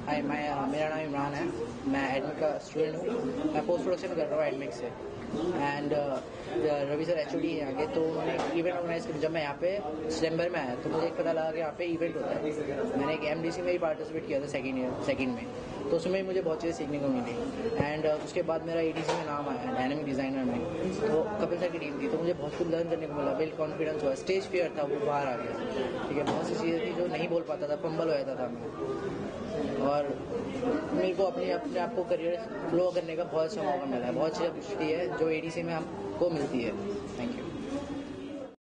मेरा नाम इमरान है। मैं एडमिक का स्टूडेंट हूँ। मैं पोस्ट प्रोडक्शन कर रहा हूँ एडमिक से। एंड रवि सर एचओडी हैं आगे, तो उन्होंने इवेंट ऑर्गेनाइज कर। जब मैं यहाँ पे सितंबर में आया तो मुझे पता लगा कि यहाँ पे इवेंट होता है। मैंने एक एमडीसी में भी पार्टिसिपेट किया था सेकेंड में, तो उसमें मुझे बहुत चीज़ें सीखने को मिली। एंड उसके बाद मेरा एडीसी में नाम आया डायनामिक डिज़ाइनर में, तो कपिल सर की टीम थी, तो मुझे बहुत कुछ लर्न करने को मिला। बिल्ड कॉन्फिडेंस हुआ, स्टेज फियर था वो बाहर आ गया। ठीक है, बहुत सी चीज़ें थी जो नहीं बोल पाता था, फंबल हो जाता था मैं। और मेरे को अपने आप को करियर ग्रो करने का बहुत अच्छा मौका मिला है। बहुत सी अपॉर्चुनिटी है जो एडीसी में हमको मिलती है। Thank you.